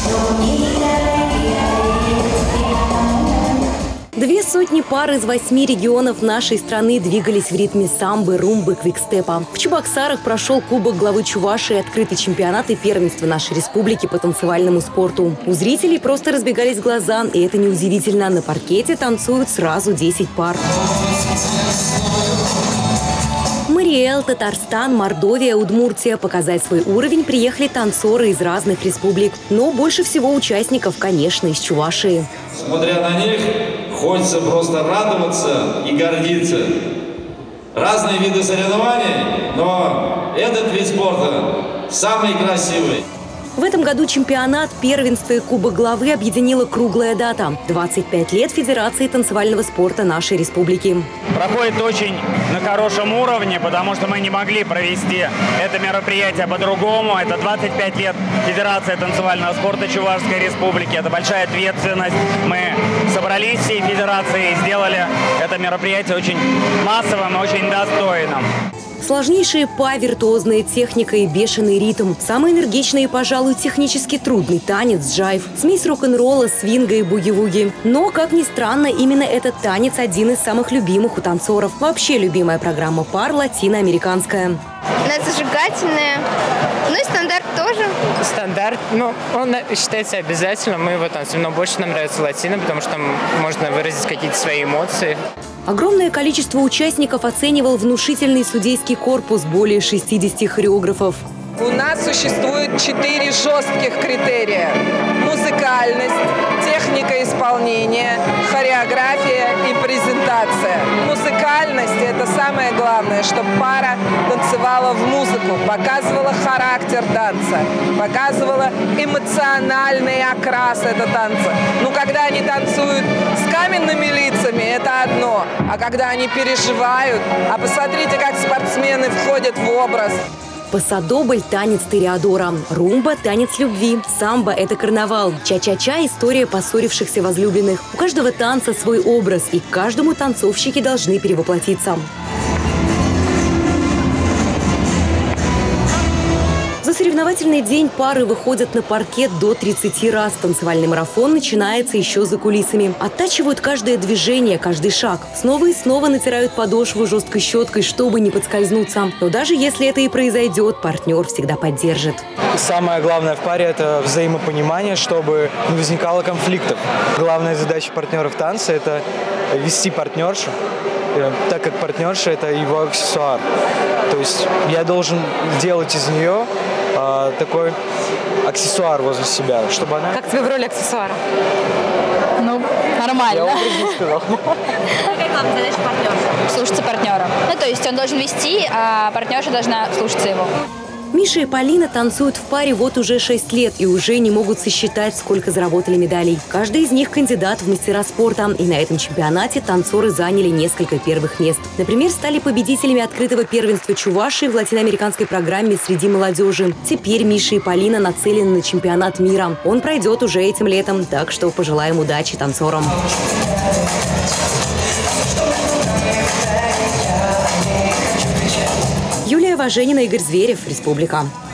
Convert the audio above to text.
Сотни пар из 8 регионов нашей страны двигались в ритме самбы, румбы, квикстепа. В Чебоксарах прошел Кубок главы Чувашии, открытый чемпионат и первенство нашей республики по танцевальному спорту. У зрителей просто разбегались глаза, и это неудивительно. На паркете танцуют сразу 10 пар. Мариэл, Татарстан, Мордовия, Удмуртия. Показать свой уровень приехали танцоры из разных республик. Но больше всего участников, конечно, из Чувашии. Смотря на них, хочется просто радоваться и гордиться. Разные виды соревнований, но этот вид спорта самый красивый. В этом году чемпионат, первенство и Кубок главы объединила круглая дата – 25 лет Федерации танцевального спорта нашей республики. Проходит очень на хорошем уровне, потому что мы не могли провести это мероприятие по-другому. Это 25 лет Федерации танцевального спорта Чувашской республики. Это большая ответственность. Мы собрались всей федерацией и сделали это мероприятие очень массовым и очень достойным. Сложнейшие па, виртуозная техника и бешеный ритм. Самый энергичный и, пожалуй, технически трудный танец джайв. Смесь рок-н-ролла, свинга и буги-вуги. Но, как ни странно, именно этот танец один из самых любимых у танцоров. Вообще любимая программа пар латиноамериканская. Она зажигательная. Ну и стандарт тоже. Стандарт, он считается обязательным. Мы его танцуем, но больше нам нравится латино, потому что там можно выразить какие-то свои эмоции. Огромное количество участников оценивал внушительный судейский корпус, более 60 хореографов. У нас существует 4 жестких критерия: музыкальность, техника исполнения, хореография и презентация. Музыкальность – это самое главное, чтобы пара танцевала в музыку, показывала характер танца, показывала эмоциональный окрас этого танца. Ну, когда они танцуют с каменными лицами, это одно, а когда они переживают, а посмотрите, как спортсмены входят в образ. Пасадобль – танец тореадора. Румба – танец любви. Самбо – это карнавал. Ча-ча-ча – история поссорившихся возлюбленных. У каждого танца свой образ, и каждому танцовщики должны перевоплотиться. За соревновательный день пары выходят на паркет до 30 раз. Танцевальный марафон начинается еще за кулисами. Оттачивают каждое движение, каждый шаг. Снова и снова натирают подошву жесткой щеткой, чтобы не подскользнуться. Но даже если это и произойдет, партнер всегда поддержит. Самое главное в паре – это взаимопонимание, чтобы не возникало конфликтов. Главная задача партнеров танца – это вести партнершу, так как партнерша – это его аксессуар. То есть я должен делать из нее такой аксессуар возле себя, чтобы она… Как тебе в роли аксессуара? Ну, нормально. Я образно сказал. Какая главная задача партнера? Слушаться партнера. Ну, то есть он должен вести, а партнерша должна слушаться его. Миша и Полина танцуют в паре вот уже 6 лет и уже не могут сосчитать, сколько заработали медалей. Каждый из них кандидат в мастера спорта. И на этом чемпионате танцоры заняли несколько первых мест. Например, стали победителями открытого первенства Чувашии в латиноамериканской программе среди молодежи. Теперь Миша и Полина нацелены на чемпионат мира. Он пройдет уже этим летом, так что пожелаем удачи танцорам. Юлия Важенина, Игорь Зверев, Республика.